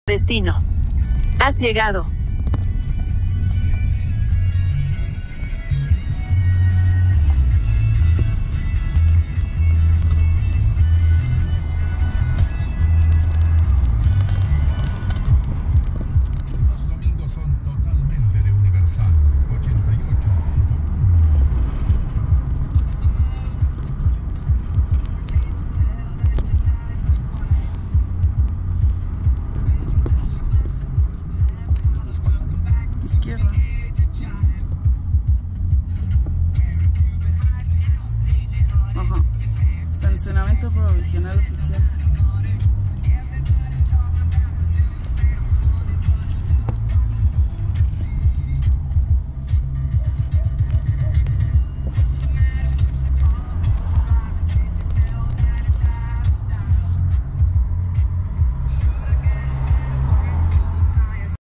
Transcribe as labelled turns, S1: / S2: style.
S1: Destino. Has llegado.
S2: Los domingos son totalmente de Universal 88.1.
S3: Izquierda. Ajá. Estacionamiento provisional oficial.